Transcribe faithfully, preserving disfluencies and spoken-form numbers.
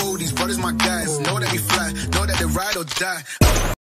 cold, these brothers my guys. Know that we fly, know that they ride or die.